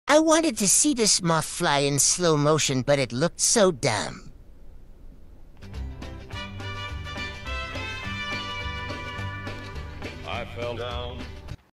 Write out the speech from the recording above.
I wanted to see this moth fly in slow motion, but it looked so dumb. I fell down